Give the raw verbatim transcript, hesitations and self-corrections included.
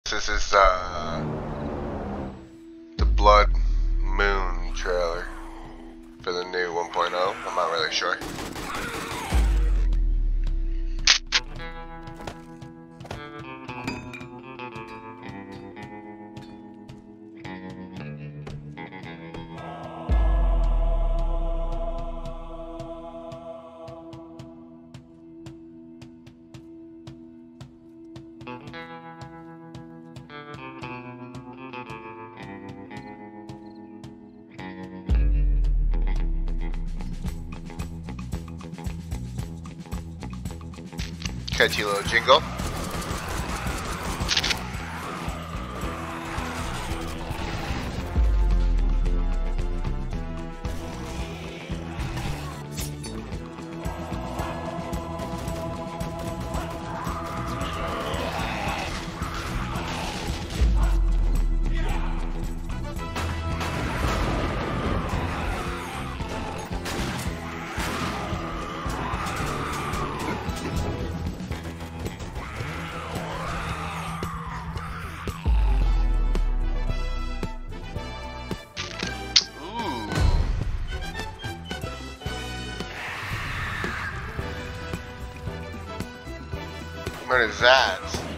This is uh, the Blood Moon trailer for the new one point oh. I'm not really sure. Catchy little jingle. What is that?